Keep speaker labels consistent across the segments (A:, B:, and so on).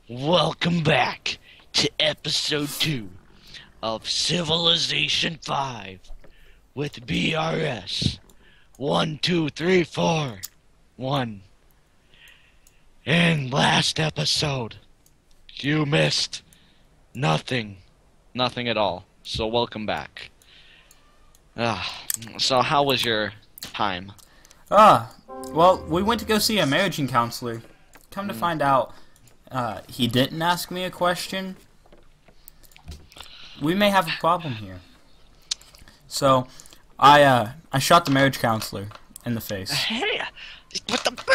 A: Welcome back to episode 2 of Civilization 5 with BRS 12341. In last episode, you missed nothing. Nothing at all. So welcome back. So how was your time?
B: Well, we went to go see a marriage counselor. Come to find out, he didn't ask me a question. We may have a problem here. So, I shot the marriage counselor in the face.
A: Hey, what the?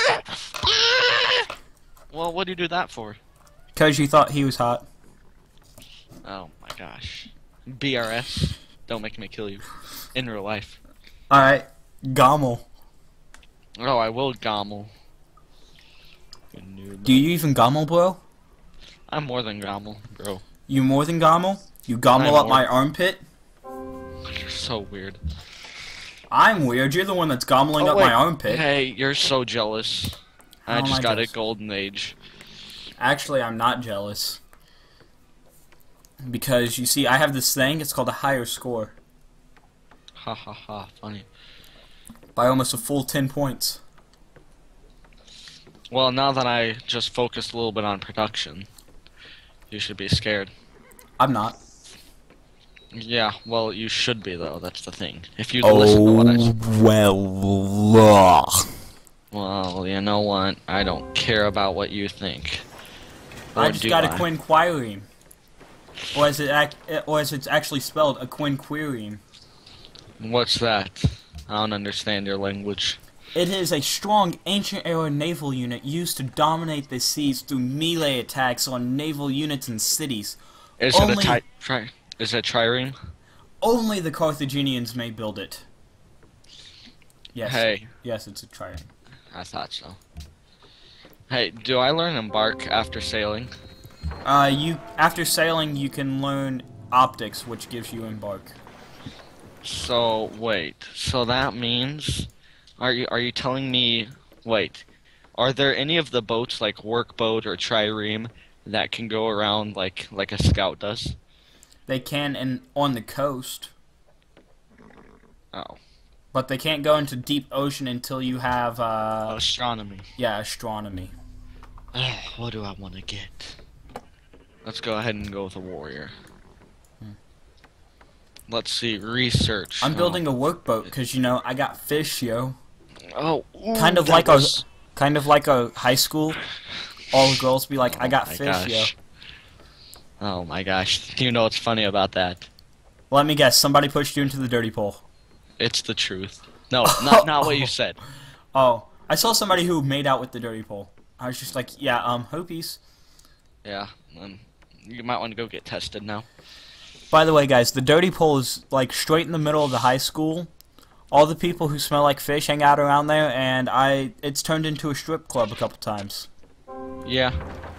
A: Well, what do you do that for?
B: Because you thought he was hot.
A: Oh my gosh. BRS, don't make me kill you. In real life.
B: Alright, Gommel.
A: Oh, I will gommel.
B: Do you even Gommel, bro?
A: I'm more than gommel, bro.
B: You more than Gommel? You Gommel up my armpit?
A: You're so weird.
B: I'm weird, you're the one that's gommeling up
A: wait.
B: my armpit.
A: Hey, you're so jealous.
B: How
A: I
B: am
A: just
B: I
A: got
B: jealous?
A: a golden age.
B: Actually, I'm not jealous. Because, you see, I have this thing, it's called a higher score.
A: Ha ha ha, funny.
B: By almost a full 10 points.
A: Well, now that I just focused a little bit on production, you should be scared.
B: I'm not.
A: Yeah, well, you should be, though. That's the thing. If you listen to what I say. Well, you know what? I don't care about what you think.
B: I just got a quinquireme. Or as it's actually spelled, a quinquireme.
A: What's that? I don't understand your language.
B: It is a strong ancient-era naval unit used to dominate the seas through melee attacks on naval units and cities.
A: Is it a is it trireme?
B: Only the Carthaginians may build it. Yes.
A: Hey.
B: Yes, it's a trireme.
A: I thought so. Hey, do I learn embark after sailing?
B: After sailing, you can learn optics, which gives you embark.
A: So wait. So that means, are you telling me? Wait, are there any of the boats like workboat or trireme that can go around like a scout does?
B: They can on the coast.
A: Oh.
B: But they can't go into deep ocean until you have
A: Astronomy.
B: Yeah, astronomy.
A: What do I want to get? Let's go ahead and go with a warrior. Let's see, research.
B: I'm building a workboat because you know I got fish, yo.
A: Oh, ooh,
B: Kind of like a high school. All the girls be like, "I got fish, yo."
A: Oh my gosh! Do you know what's funny about that?
B: Let me guess. Somebody pushed you into the dirty pool.
A: It's the truth. No, not what you said.
B: Oh, I saw somebody who made out with the dirty pool. I was just like, yeah, hopies.
A: Yeah, you might want to go get tested now.
B: By the way, guys, the dirty pool is like straight in the middle of the high school. All the people who smell like fish hang out around there, and it's turned into a strip club a couple times.
A: Yeah.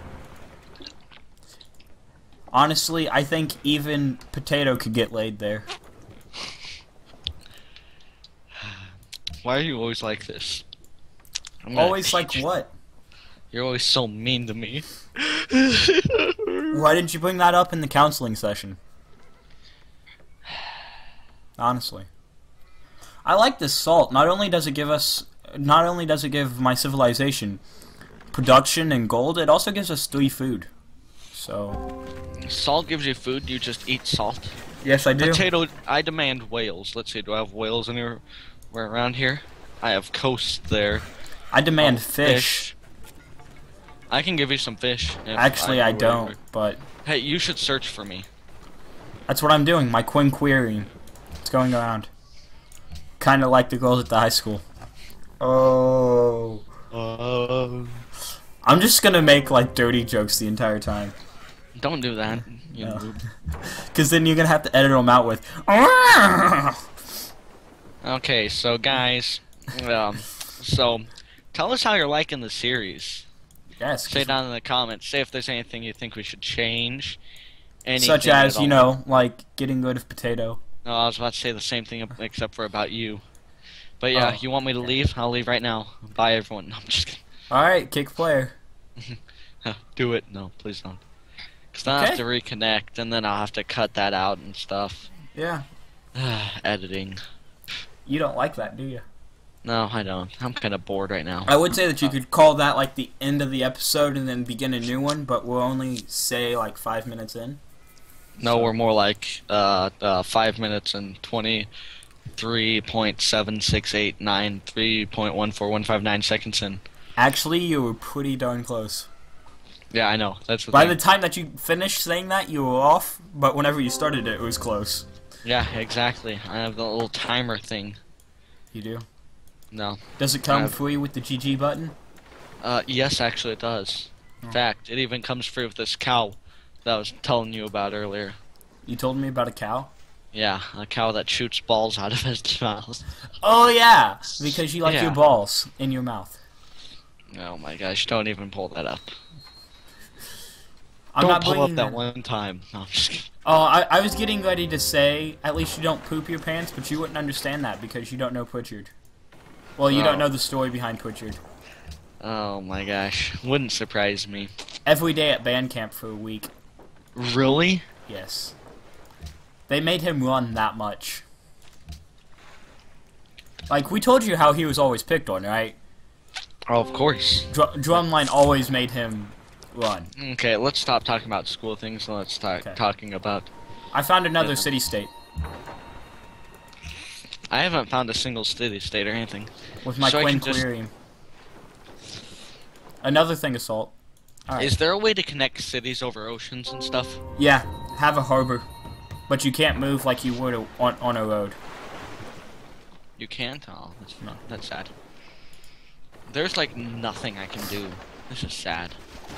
B: Honestly, I think even Potato could get laid there.
A: Why are you always like this?
B: Always like what?
A: You're always so mean to me.
B: Why didn't you bring that up in the counseling session? Honestly. I like this salt. Not only does it give my civilization production and gold, it also gives us 3 food. So
A: Salt gives you food, you just eat salt.
B: yes, I do.
A: Potato, I demand whales. Let's see, do I have whales anywhere around here? I have coast there.
B: I demand
A: Oh,
B: fish.
A: I can give you some fish.
B: Actually, I don't, but
A: Hey, you should search for me.
B: that's what I'm doing. My quinquireme. It's going around. Kind of like the girls at the high school. Oh. I'm just gonna make like dirty jokes the entire time.
A: Don't do that. You
B: No.
A: noob.
B: Cause then you're gonna have to edit them out with.
A: Okay, so guys, so tell us how you're liking the series.
B: Yes.
A: Say down in the comments. Say if there's anything you think we should change.
B: Such
A: anything
B: as,
A: at
B: you
A: all.
B: know, like getting rid of Potato.
A: No, I was about to say the same thing except for about you. But yeah,
B: Oh,
A: you want me to leave? I'll leave right now. Bye, everyone. No, I'm just kidding.
B: Alright, kick player.
A: Do it. No, please don't. Because then I'll have
B: Okay.
A: to reconnect, and then I'll have to cut that out and stuff.
B: Yeah.
A: Editing.
B: You don't like that, do you?
A: No, I don't. I'm kind of bored right now.
B: I would say that you could call that like the end of the episode and then begin a new one, but we'll only say like 5 minutes in.
A: No, we're more like 5 minutes and 23.7689 3.14159 seconds in.
B: Actually, you were pretty darn close.
A: Yeah, I know. That's the
B: By
A: thing.
B: the time that you finished saying that, you were off, but whenever you started it, it was close.
A: Yeah, exactly. I have the little timer thing.
B: You do?
A: No.
B: Does it come
A: I've-
B: free with the GG button?
A: Yes, actually it does. In
B: Oh.
A: fact, it even comes free with this cow that I was telling you about earlier.
B: You told me about a cow?
A: Yeah, a cow that shoots balls out of its mouth.
B: Oh yeah, because you like
A: Yeah.
B: your balls in your mouth.
A: Oh my gosh, don't even pull that up.
B: I'm
A: Don't
B: not
A: pull up
B: bringing
A: that one time. No, I'm just kidding.
B: Oh, I was getting ready to say, at least you don't poop your pants, but you wouldn't understand that because you don't know Pritchard. Well, you don't
A: Oh.
B: know the story behind Pritchard.
A: Oh my gosh, wouldn't surprise me.
B: Every day at band camp for a week.
A: Really?
B: Yes. They made him run that much. Like, we told you how he was always picked on, right?
A: Oh, of course.
B: Drumline always made him run.
A: Okay, let's stop talking about school things and let's start
B: Okay.
A: talking about...
B: I found another
A: Yeah.
B: city-state
A: I haven't found a single city-state or anything.
B: with my
A: So I can just-
B: Quinquirium. Another thing, Assault. Alright.
A: Is there a way to connect cities over oceans and stuff?
B: Yeah, have a harbor. But you can't move like you would on a road.
A: You can't? Oh, that's sad. There's like nothing I can do. This is sad.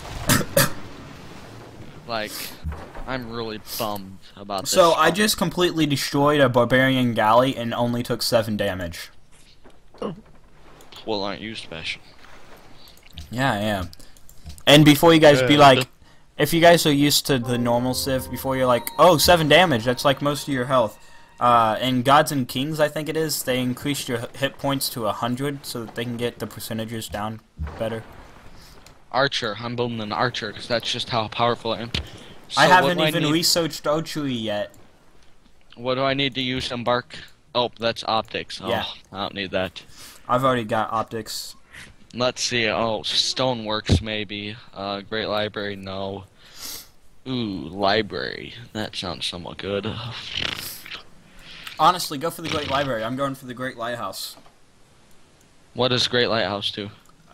A: Like, I'm really bummed about this.
B: So I just completely destroyed a barbarian galley and only took 7 damage.
A: Well, aren't you special?
B: Yeah, I am. And before you guys be
A: Yeah.
B: like, if you guys are used to the normal Civ, before you're like, oh, 7 damage, that's like most of your health. In Gods and Kings, I think it is, they increased your hit points to 100 so that they can get the percentages down better.
A: Archer. I'm building an archer because that's just how powerful I am. So
B: I
A: what
B: haven't
A: do
B: even
A: need-
B: researched archery yet.
A: What do I need to use embark? Oh, that's optics. Oh,
B: Yeah.
A: I don't need that.
B: I've already got optics.
A: Let's see. Oh, stoneworks maybe. Great library, no. Ooh, library. That sounds somewhat good.
B: Honestly, go for the Great Library. I'm going for the Great Lighthouse.
A: What does Great Lighthouse do?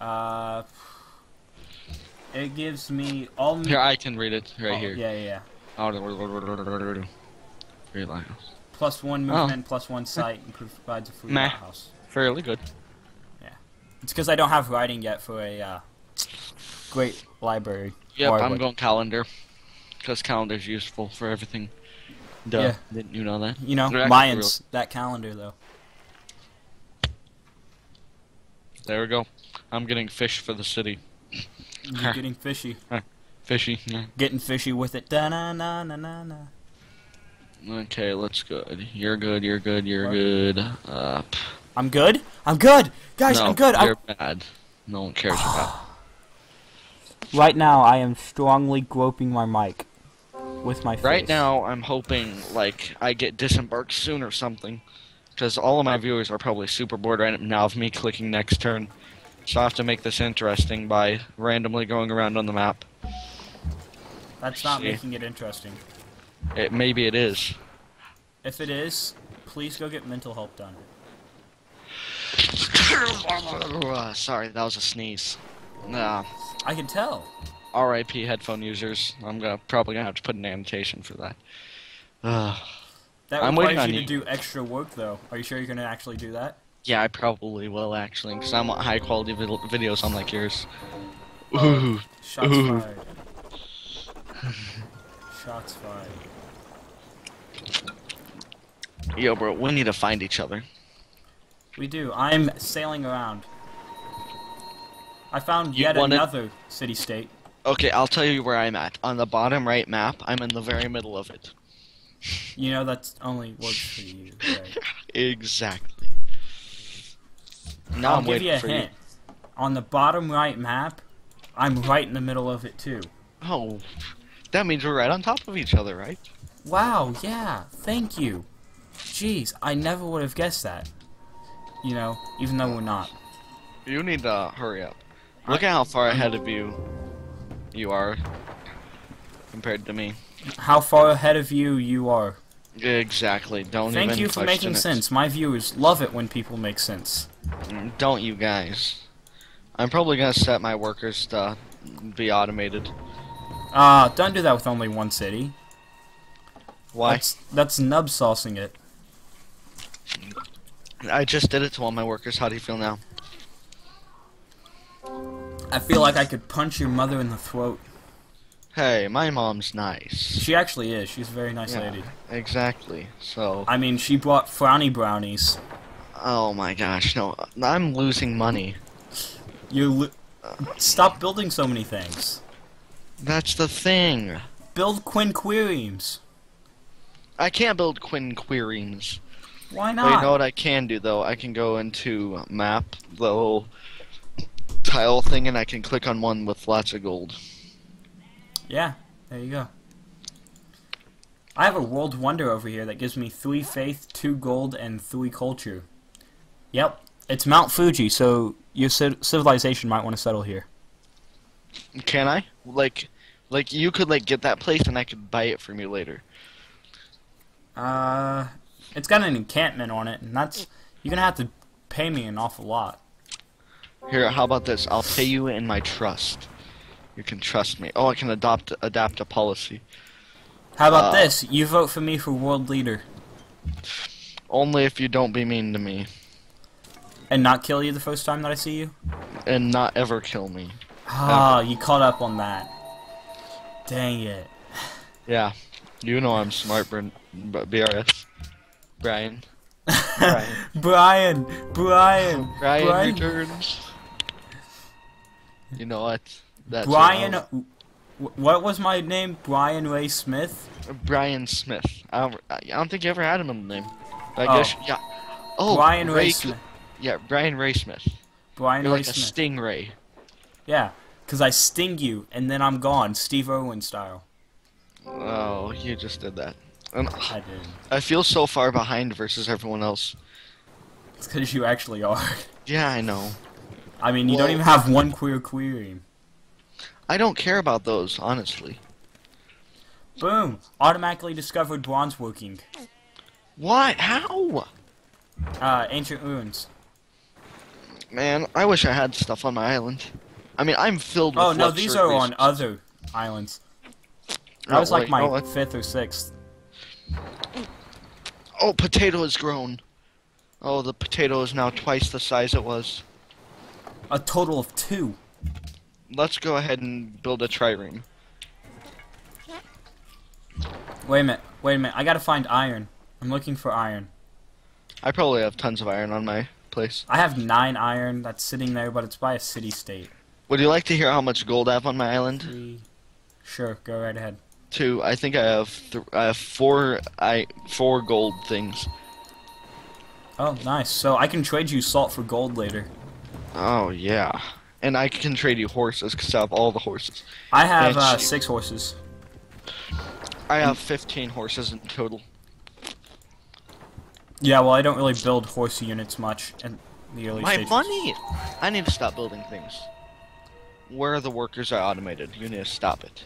B: It gives me all...
A: Here, I can read it right
B: oh,
A: here.
B: Yeah, yeah, yeah.
A: Great Lighthouse.
B: +1 movement, +1 sight, and provides a free
A: Meh.
B: lighthouse.
A: Fairly good.
B: It's because I don't have writing yet for a Great Library.
A: Yep,
B: Or
A: I'm
B: what-
A: going calendar. Because calendar's useful for everything. Duh.
B: Yeah.
A: Didn't you know that?
B: You know,
A: They're actually
B: Mayans, that calendar, though.
A: There we go. I'm getting fish for the city.
B: You're getting fishy.
A: Fishy. Yeah.
B: Getting fishy with it. Da-na-na-na-na-na.
A: Okay, let's good. You're good, you're good, you're
B: What?
A: good.
B: I'm good? I'm good! Guys,
A: no,
B: I'm good!
A: you're bad. No one cares about.
B: Right now, I am strongly groping my mic with my face.
A: Right now, I'm hoping, like, I get disembarked soon or something. Because all of my viewers are probably super bored right now of me clicking next turn. So I have to make this interesting by randomly going around on the map.
B: That's not
A: See.
B: making it interesting.
A: Maybe it is.
B: If it is, please go get mental health done.
A: Sorry, that was a sneeze.
B: I can tell.
A: R.I.P. headphone users. I'm probably gonna have to put an annotation for that.
B: That
A: I'm waiting
B: requires
A: on
B: you
A: you.
B: to do extra work, though. Are you sure you're going to actually do that?
A: Yeah, I probably will actually, because I want high quality videos unlike yours.
B: Oh.
A: Ooh.
B: Shots
A: Ooh.
B: fired. Shots fired.
A: Yo, bro, we need to find each other.
B: We do. I'm sailing around. I found
A: You
B: yet
A: wanna-
B: another city-state.
A: Okay, I'll tell you where I'm at. On the bottom right map, I'm in the very middle of it.
B: You know that's only works for you, right?
A: Exactly. Now
B: I'll
A: I'm
B: give
A: waiting
B: you a
A: for
B: hint. On the bottom right map, I'm right in the middle of it too.
A: Oh, that means we're right on top of each other, right?
B: Wow, yeah, thank you. Jeez, I never would have guessed that. You know, even though we're not.
A: You need to hurry up. Look at how far ahead of you are compared to me.
B: How far ahead of you are.
A: Exactly. Don't even
B: Thank you for making
A: question it.
B: sense. My viewers love it when people make sense.
A: Don't you guys? I'm probably gonna set my workers to be automated.
B: Don't do that with only one city.
A: Why?
B: That's nub saucing it.
A: I just did it to all my workers. How do you feel now?
B: I feel like I could punch your mother in the throat.
A: Hey, my mom's nice.
B: She actually is. She's a very nice lady.
A: Exactly. So.
B: I mean, she brought frowny brownies.
A: Oh my gosh, no! I'm losing money.
B: Stop building so many things.
A: That's the thing.
B: Build quinqueremes.
A: I can't build quinqueremes.
B: Why
A: But
B: not?
A: you know what I can do though? I can go into map, the little tile thing, and I can click on one with lots of gold.
B: Yeah, there you go. I have a world wonder over here that gives me 3 faith, 2 gold, and 3 culture. Yep, it's Mount Fuji, so your civilization might want to settle here.
A: Can I? Like you could like get that place, and I could buy it from you later.
B: It's got an encampment on it, and you're gonna have to pay me an awful lot.
A: Here, how about this? I'll pay you in my trust. You can trust me. Oh, I can adapt a policy.
B: How about this? You vote for me for world leader.
A: Only if you don't be mean to me.
B: And not kill you the first time that I see you?
A: And not ever kill me.
B: Ah, you caught up on that. Dang it.
A: Yeah. You know I'm smart, BRS. Brian. Brian.
B: Brian
A: returns. You know what? That's
B: Brian. What was my name? Brian Ray Smith?
A: Brian Smith. I don't think you ever had him in the name. But I guess, yeah. Oh,
B: Brian Ray Smith.
A: Yeah, Brian Ray Smith.
B: Brian
A: You're
B: Ray
A: like a
B: Smith.
A: stingray.
B: Yeah, because I sting you, and then I'm gone, Steve Irwin style.
A: Oh, you just did that. And
B: I did.
A: I feel so far behind versus everyone else.
B: It's because you actually are.
A: Yeah, I know.
B: I mean, you don't even have one query.
A: I don't care about those, honestly.
B: Boom! Automatically discovered bronze working.
A: What? How?
B: Ancient ruins.
A: Man, I wish I had stuff on my island. I mean, I'm filled with
B: Oh no,
A: luxury
B: these are on
A: resources.
B: other islands. That
A: Oh,
B: was like
A: wait,
B: my
A: no, what?
B: 5th or 6th.
A: Oh, potato has grown. Oh, the potato is now twice the size it was.
B: A total of 2.
A: Let's go ahead and build a trireme.
B: Wait a minute. I gotta find iron. I'm looking for iron.
A: I probably have tons of iron on my place.
B: I have 9 iron that's sitting there, but it's by a city-state.
A: Would you like to hear how much gold I have on my island?
B: 3. Sure, go right ahead.
A: 2. I think I have 4 gold things.
B: Oh, nice. So I can trade you salt for gold later.
A: Oh yeah, and I can trade you horses because I have all the horses.
B: I have
A: And
B: 6 horses.
A: I have 15 horses in total.
B: Yeah, well, I don't really build horse units much in the early
A: My
B: stages.
A: money! I need to stop building things. Where the workers are automated, you need to stop it.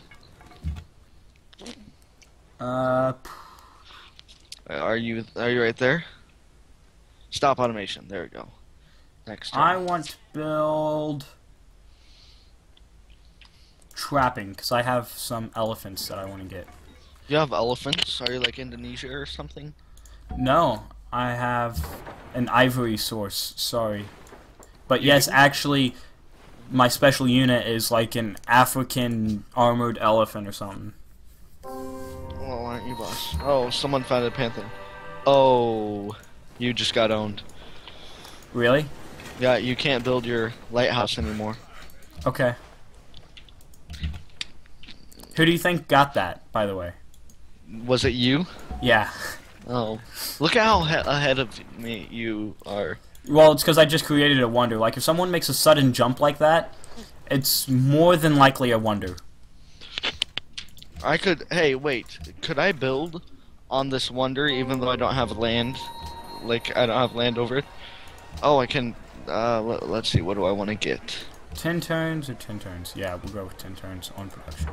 A: Are you right there? Stop automation. There we go. Next
B: I
A: turn.
B: want to build trapping because I have some elephants that I want to get.
A: You have elephants? Are you like Indonesia or something?
B: No, I have an ivory source. Sorry, but yes, actually, my special unit is like an African armored elephant or something.
A: Well, aren't you, boss? Oh, someone found a panther. Oh, you just got owned.
B: Really?
A: Yeah, you can't build your lighthouse anymore.
B: Okay. Who do you think got that, by the way?
A: Was it you?
B: Yeah.
A: Oh, look at how ahead of me you are.
B: Well, it's because I just created a wonder. Like, if someone makes a sudden jump like that, It's more than likely a wonder.
A: I could. Hey, wait. Could I build on this wonder even though I don't have land? Like I don't have land over it. Oh, I can. Let's see. What do I want to get?
B: 10 turns or 10 turns? Yeah, we'll go with 10 turns on production.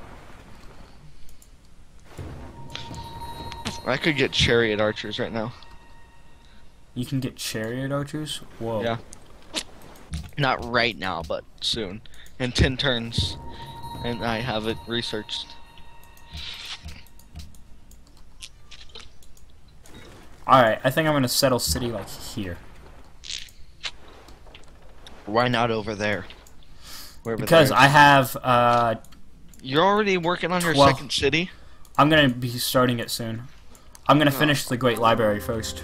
A: I could get chariot archers right now.
B: You can get chariot archers? Whoa.
A: Yeah. Not right now, but soon. In 10 turns. And I have it researched.
B: Alright, I think I'm gonna settle city like here.
A: Why not over there? Wherever
B: Because
A: there
B: I
A: is.
B: have,
A: You're already working on your
B: Well-
A: second city?
B: I'm gonna be starting it soon. I'm gonna finish the Great Library first.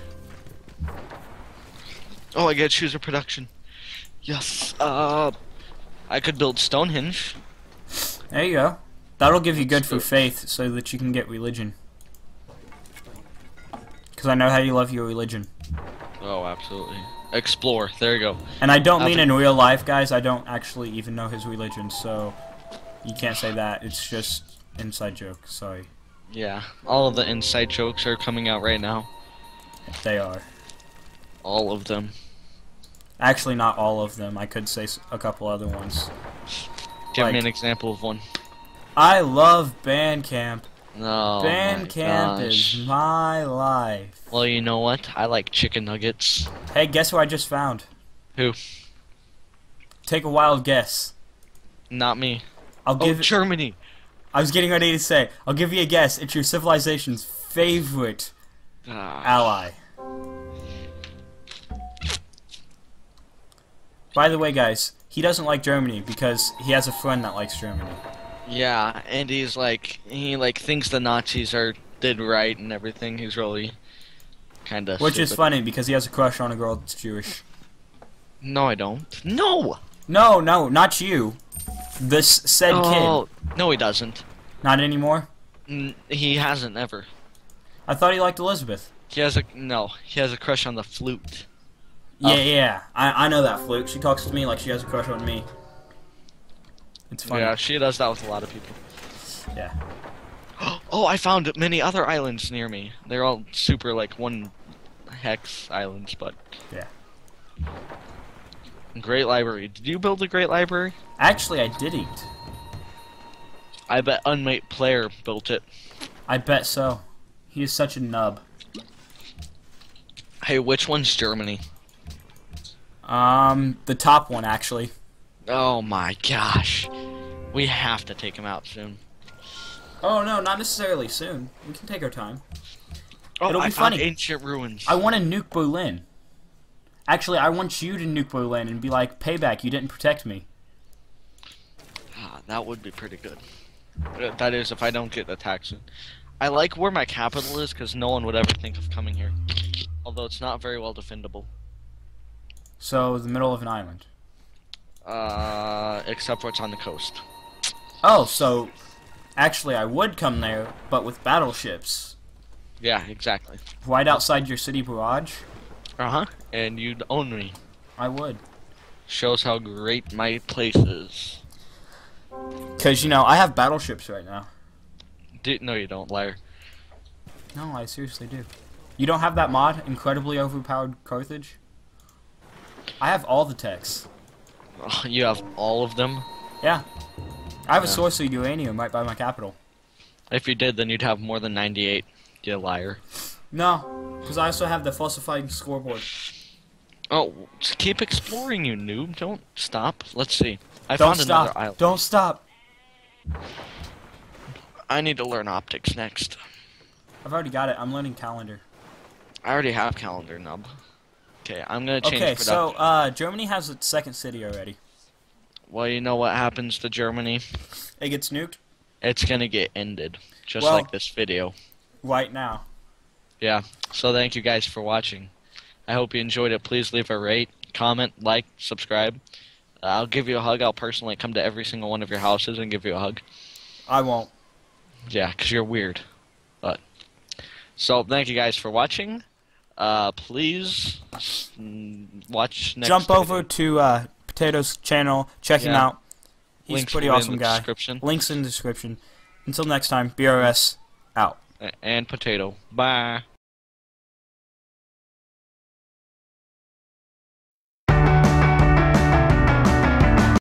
A: Oh, I get to choose a production. Yes. I could build Stonehenge.
B: There you go. That'll give you good
A: Let's
B: for
A: do it.
B: faith so that you can get religion. Because I know how you love your religion.
A: Oh, absolutely. Explore. There you go.
B: And I don't
A: I'll
B: mean
A: be-
B: in real life, guys. I don't actually even know his religion, so you can't say that. It's just inside joke. Sorry.
A: Yeah. All of the inside jokes are coming out right now.
B: They are.
A: All of them.
B: Actually, not all of them. I could say a couple other ones.
A: Give me
B: Like-
A: an example of one.
B: I love Bandcamp.
A: No.
B: Bandcamp is my life.
A: Well, you know what? I like chicken nuggets.
B: Hey, guess who I just found?
A: Who?
B: Take a wild guess.
A: Not me.
B: I'll
A: Oh,
B: give it.
A: Germany.
B: I was getting ready to say. I'll give you a guess. It's your civilization's favorite
A: Ah,
B: ally. By the way, guys, he doesn't like Germany because he has a friend that likes Germany.
A: yeah, and he's like, he like thinks the Nazis did right and everything. He's really kind of.
B: Which is funny because he has a crush on a girl that's Jewish.
A: No, I don't. No.
B: No, no, not you. This said
A: Oh, no, he doesn't.
B: kid. Not anymore?
A: He hasn't ever.
B: I thought he liked Elizabeth.
A: He has a no. He has a crush on the flute.
B: Yeah,
A: Oh.
B: yeah. I know that fluke. She talks to me like she has a crush on me. It's funny.
A: Yeah, she does that with a lot of people.
B: Yeah.
A: Oh, I found many other islands near me. They're all super like one hex islands, but
B: Yeah.
A: great library. Did you build a great library?
B: Actually, I didn't.
A: I bet Unmate Player built it.
B: I bet so. He is such a nub.
A: Hey, which one's Germany?
B: The top one, actually.
A: Oh my gosh. We have to take him out soon.
B: Oh, no, not necessarily soon. We can take our time.
A: Oh,
B: It'll be
A: I found
B: funny.
A: ancient ruins.
B: I want to nuke Berlin. Actually, I want you to nuke Berlin and be like, payback, you didn't protect me.
A: Ah, that would be pretty good. That is, if I don't get attacked soon. I like where my capital is because no one would ever think of coming here. Although it's not very well defendable.
B: So, the middle of an island.
A: Except for it's on the coast.
B: Oh, so, actually, I would come there, but with battleships.
A: Yeah, exactly.
B: Right outside your city barrage?
A: Uh-huh. And you'd own me.
B: I would.
A: Shows how great my place is.
B: Because, you know, I have battleships right now.
A: No, you don't, liar.
B: No, I seriously do. You don't have that mod, Incredibly Overpowered Carthage? I have all the techs.
A: Oh, you have all of them?
B: Yeah. I have a
A: Yeah.
B: source of uranium right by my capital.
A: If you did, then you'd have more than 98. You liar.
B: No, because I also have the falsified scoreboard.
A: Oh, just keep exploring, you noob. Don't stop. Let's see. I
B: Don't
A: found another
B: stop.
A: island.
B: Don't stop.
A: I need to learn optics next.
B: I've already got it. I'm learning calendar.
A: I already have calendar nub. Okay, I'm gonna change
B: Okay,
A: production.
B: so Germany has its second city already.
A: Well, you know what happens to Germany?
B: It gets nuked
A: It's gonna get ended, just
B: Well-
A: like this video.
B: right now.
A: Yeah. So thank you guys for watching. I hope you enjoyed it. Please leave a rate, comment, like, subscribe. I'll give you a hug. I'll personally come to every single one of your houses and give you a hug.
B: I won't.
A: Yeah, 'cause you're weird. But so thank you guys for watching. Please watch next
B: Jump
A: video.
B: over to Potato's channel. Check him
A: Yeah.
B: out. He's
A: Links
B: a pretty
A: will be
B: awesome
A: in the
B: guy.
A: description.
B: Links in the description. Until next time, BRS out.
A: And potato. Bye.